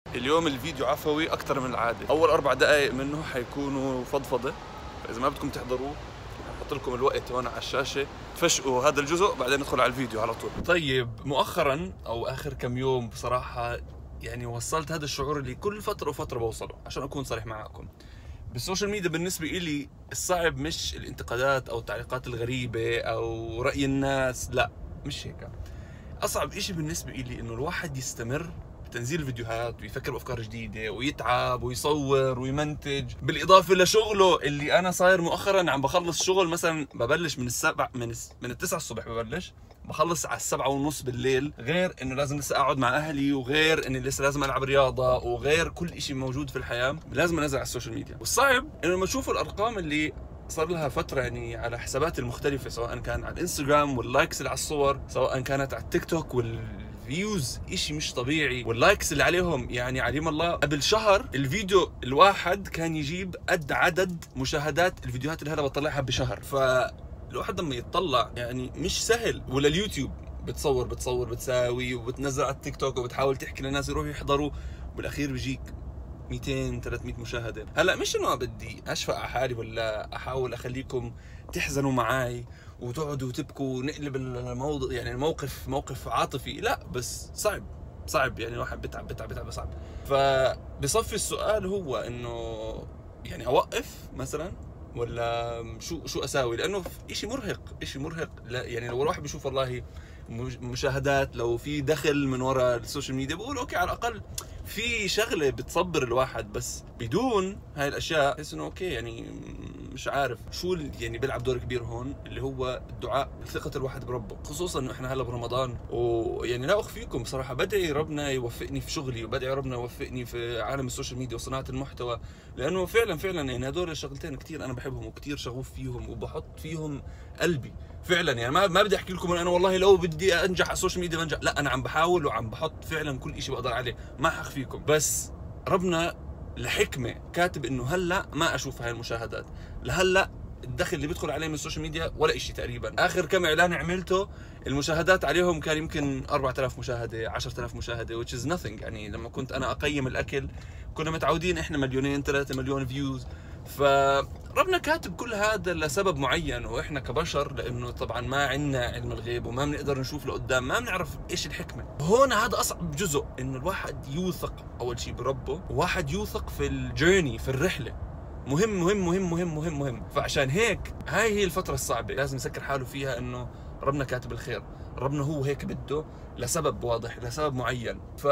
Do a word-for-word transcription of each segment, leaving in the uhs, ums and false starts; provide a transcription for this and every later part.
اليوم الفيديو عفوي أكثر من العادة. أول أربع دقائق منه حيكونوا فضفضة، فإذا ما بدكم تحضروه حنحط لكم الوقت هون على الشاشة، تفشقوا هذا الجزء بعدين ندخل على الفيديو على طول. طيب مؤخرا أو آخر كم يوم بصراحة يعني وصلت هذا الشعور اللي كل فترة وفترة بوصله، عشان أكون صريح معكم. بالسوشيال ميديا بالنسبة إلي الصعب مش الانتقادات أو التعليقات الغريبة أو رأي الناس، لا مش هيك. أصعب إشي بالنسبة إلي إنه الواحد يستمر بتنزيل الفيديوهات ويفكر بأفكار جديدة ويتعب ويصور ويمنتج، بالإضافة لشغله اللي أنا صاير مؤخرا عم بخلص شغل مثلا ببلش من السبع من الس... من التسعة الصبح ببلش بخلص على السبعة ونص بالليل، غير انه لازم لسه اقعد مع اهلي، وغير اني لسه لازم العب رياضة، وغير كل اشي موجود في الحياة لازم انزل على السوشيال ميديا. والصعب انه لما تشوفوا الارقام اللي صار لها فترة يعني على حساباتي المختلفة، سواء كان على الانستغرام واللايكس اللي على الصور، سواء كانت على التيك توك والفيوز اشي مش طبيعي، واللايكس اللي عليهم يعني عليم الله. قبل شهر الفيديو الواحد كان يجيب قد عدد مشاهدات الفيديوهات اللي هلا بطلعها بشهر. ف الواحد لما يتطلع يعني مش سهل. ولا اليوتيوب بتصور بتصور بتساوي وبتنزل على التيك توك وبتحاول تحكي للناس يروحوا يحضروا، بالاخير بيجيك مئتين ثلاثمئة مشاهده. هلا مش انه بدي اشفق على حالي ولا احاول اخليكم تحزنوا معي وتقعدوا تبكوا ونقلب الموضوع يعني الموقف موقف عاطفي، لا بس صعب صعب يعني الواحد بتعب بتعب بتعب صعب. فبصفي السؤال هو انه يعني اوقف مثلا ولا شو شو اساوي؟ لانه شيء مرهق شيء مرهق. لا يعني لو الواحد بيشوف والله مشاهدات، لو في دخل من وراء السوشيال ميديا، بقول اوكي على الاقل في شغله بتصبر الواحد. بس بدون هاي الاشياء بحس انه اوكي يعني مش عارف شو يعني بيلعب دور كبير هون، اللي هو الدعاء، ثقه الواحد بربه، خصوصا انه احنا هلا برمضان. ويعني لا اخفيكم بصراحه بدعي ربنا يوفقني في شغلي، وبدعي ربنا يوفقني في عالم السوشيال ميديا وصناعه المحتوى، لانه فعلا فعلا يعني هدول الشغلتين كثير انا بحبهم وكثير شغوف فيهم وبحط فيهم قلبي فعلا. يعني ما ما بدي احكي لكم انا والله لو بدي انجح على السوشيال ميديا بنجح، لا انا عم بحاول وعم بحط فعلا كل شيء بقدر عليه، ما حخفيكم. بس ربنا لحكمه كاتب انه هلا ما اشوف هاي المشاهدات، لهلا الدخل اللي بيدخل عليه من السوشيال ميديا ولا شيء تقريبا. اخر كم اعلان عملته المشاهدات عليهم كان يمكن أربعة آلاف مشاهده، عشرة آلاف مشاهده، which is nothing. يعني لما كنت انا اقيم الاكل كنا متعودين احنا مليونين ثلاثة مليون فيوز. فربنا كاتب كل هذا لسبب معين، واحنا كبشر لانه طبعا ما عندنا علم الغيب وما بنقدر نشوف لقدام، ما بنعرف ايش الحكمه. هون هذا اصعب جزء، انه الواحد يوثق اول شيء بربه، وواحد يوثق في الجيرني في الرحله. مهم مهم مهم مهم مهم مهم. فعشان هيك هاي هي الفتره الصعبه لازم يسكر حاله فيها، انه ربنا كاتب الخير، ربنا هو هيك بده لسبب واضح لسبب معين. ف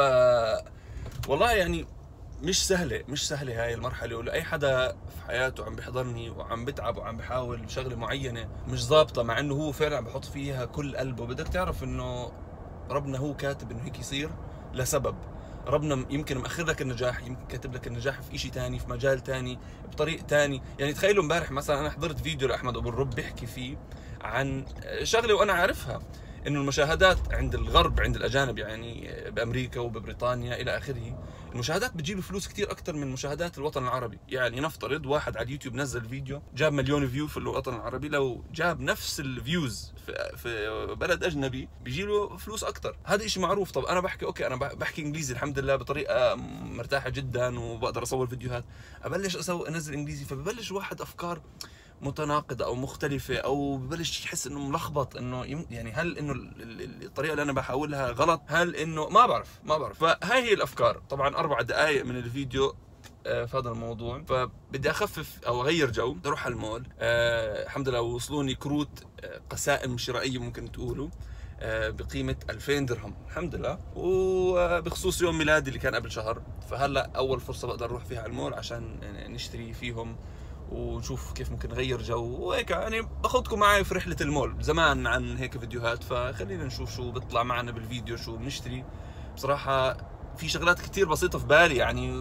والله يعني مش سهلة مش سهلة هاي المرحلة، ولأي حدا في حياته عم بيحضرني وعم بتعب وعم بحاول بشغلة معينة مش ظابطة، مع انه هو فعلا عم بحط فيها كل قلبه. بدك تعرف انه ربنا هو كاتب انه هيك يصير لسبب. ربنا يمكن مأخر لك النجاح، يمكن كاتب لك النجاح في شيء ثاني، في مجال ثاني، بطريق ثاني. يعني تخيلوا امبارح مثلا انا حضرت فيديو لأحمد أبو الرب بيحكي فيه عن شغلة وانا عارفها، انه المشاهدات عند الغرب عند الاجانب يعني بامريكا وببريطانيا الى اخره، المشاهدات بتجيب فلوس كثير اكثر من مشاهدات الوطن العربي. يعني نفترض واحد على اليوتيوب نزل فيديو جاب مليون فيو في الوطن العربي، لو جاب نفس الفيوز في, في بلد اجنبي بيجي له فلوس اكثر. هذا شيء معروف. طب انا بحكي اوكي انا بحكي انجليزي الحمد لله بطريقه مرتاحه جدا وبقدر اصور فيديوهات، ابلش اسوي انزل انجليزي، فببلش واحد افكار متناقضه او مختلفه، او ببلش يحس انه ملخبط، انه يعني هل انه الطريقه اللي انا بحاولها غلط، هل انه ما بعرف ما بعرف فهاي هي الافكار. طبعا اربع دقائق من الفيديو في هذا الموضوع، فبدي اخفف او اغير جو، بدي اروح على المول. أه الحمد لله وصلوني كروت قسائم شرائيه ممكن تقولوا أه بقيمه ألفين درهم الحمد لله، وبخصوص يوم ميلادي اللي كان قبل شهر، فهلا اول فرصه بقدر اروح فيها على المول عشان نشتري فيهم ونشوف كيف ممكن نغير جو وهيك. يعني باخذكم معي في رحله المول، زمان عن هيك فيديوهات، فخلينا نشوف شو بيطلع معنا بالفيديو، شو بنشتري. بصراحه في شغلات كثير بسيطه في بالي يعني،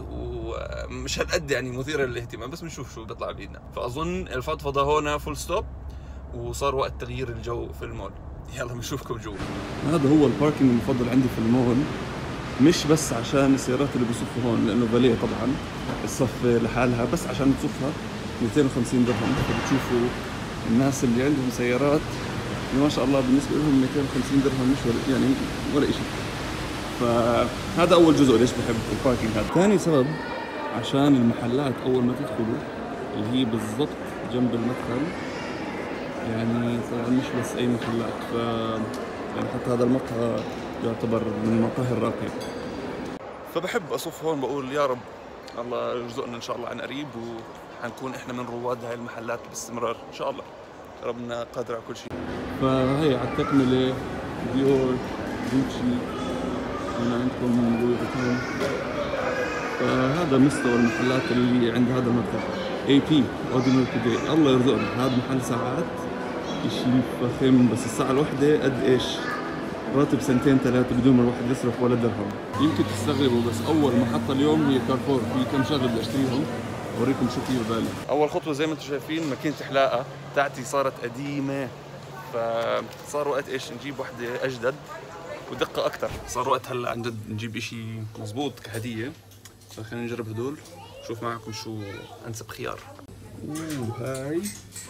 ومش هالقد يعني مثيره للاهتمام، بس بنشوف شو بيطلع بايدنا. فاظن الفضفضه هون فول ستوب، وصار وقت تغيير الجو في المول. يلا بنشوفكم جوا. هذا هو الباركينج المفضل عندي في المول، مش بس عشان السيارات اللي بصفوا هون لانه فاليه طبعا الصف لحالها، بس عشان تصفها مئتين وخمسين درهم. فبتشوفوا الناس اللي عندهم سيارات ما شاء الله بالنسبه لهم مئتين وخمسين درهم مش ولا يعني ولا شيء. فهذا اول جزء ليش بحب الباركينج هذا. ثاني سبب عشان المحلات اول ما تدخلوا اللي هي بالضبط جنب المدخل، يعني طبعا مش بس اي محلات، ف يعني حتى هذا المقهى يعتبر من المقاهي الراقية. فبحب اصف هون بقول يا رب الله يرزقنا ان شاء الله عن قريب وحنكون احنا من رواد هاي المحلات باستمرار ان شاء الله. ربنا قادر على كل شيء. فهي على التكملة ديور، جوتشي، هنا عندكم لوي فيتون. فهذا مستوى المحلات اللي عند هذا المدخل. اي بي اودينري توداي، الله يرزقنا. هذا محل ساعات شيء فخم، بس الساعة الواحدة قد ايش؟ راتب سنتين ثلاثة بدون ما الواحد يصرف ولا درهم. يمكن تستغربوا بس أول محطة اليوم هي كارفور، في كم شغلة بدي أشتريهم، أوريكم شو في ببالي. أول خطوة زي ما أنتم شايفين ماكينة حلاقة تاعتي صارت قديمة، فصار وقت إيش نجيب وحدة أجدد ودقة أكثر. صار وقت هلا عن جد نجيب إشي مزبوط كهدية، فخلينا نجرب هدول، شوف معكم شو أنسب خيار. أوه هاي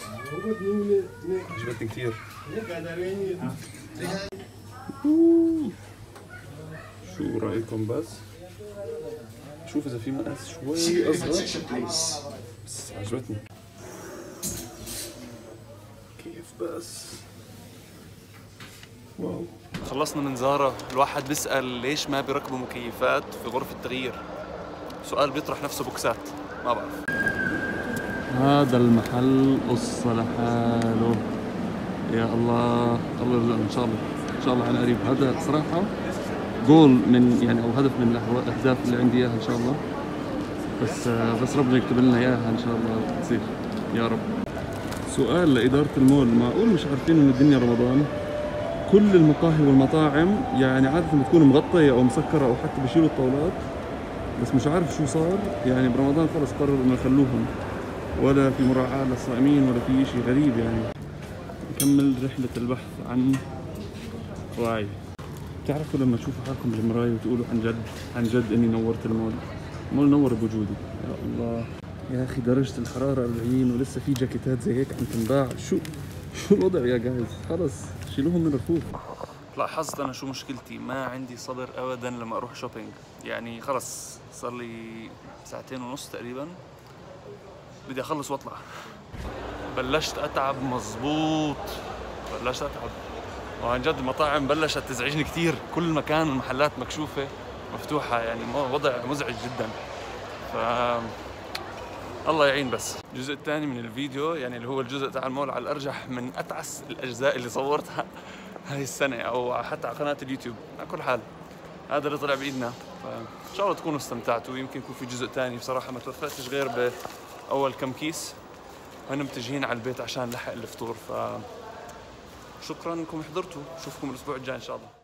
عجبتني كثير. أوه. شو رأيكم بس؟ شوف إذا في مقاس شوي أصغر، بس عجبتني كيف بس. واو. خلصنا من زارا. الواحد بيسأل ليش ما بيركبوا مكيفات في غرفة التغيير، سؤال بيطرح نفسه بوكسات، ما بعرف. هذا المحل قصة لحاله. يا الله الله يرزقنا ان شاء الله ان شاء الله على قريب. هذا صراحة جول من يعني او هدف من الاهداف اللي عندي اياها ان شاء الله، بس بس ربنا يكتب لنا اياها ان شاء الله تصير يا رب. سؤال لإدارة المول، معقول مش عارفين انه الدنيا رمضان؟ كل المقاهي والمطاعم يعني عادة بتكون مغطية او مسكرة او حتى بيشيلوا الطاولات، بس مش عارف شو صار يعني برمضان خلص قرروا انه يخلوهم، ولا في مراعاة للصائمين ولا في شيء غريب يعني. نكمل رحلة البحث عن واعي. بتعرفوا لما تشوفوا حالكم بالمراية وتقولوا عن جد عن جد اني نورت المول، المول نور بوجودي. يا الله يا اخي درجة الحرارة أربعين ولسه في جاكيتات زي هيك عم تنباع. شو شو الوضع يا جايز؟ خلص شيلوهم من الرفوف. لاحظت انا شو مشكلتي، ما عندي صبر ابدا لما اروح شوبينج. يعني خلص صار لي ساعتين ونص تقريبا بدي اخلص واطلع. بلشت اتعب مزبوط، بلشت اتعب وعن جد المطاعم بلشت تزعجني كثير. كل مكان المحلات مكشوفة مفتوحة، يعني وضع مزعج جدا. ف الله يعين. بس الجزء الثاني من الفيديو يعني اللي هو الجزء تاع المول على الارجح من اتعس الاجزاء اللي صورتها هاي السنة او حتى على قناة اليوتيوب. على كل حال هذا اللي طلع بايدنا، فان شاء الله تكونوا استمتعتوا. يمكن يكون في جزء ثاني، بصراحة ما توفقتش غير باول كم كيس، هنا متجهين على البيت عشان نلحق الفطور. ف شكرا انكم حضرتوا، اشوفكم الاسبوع الجاي ان شاء الله.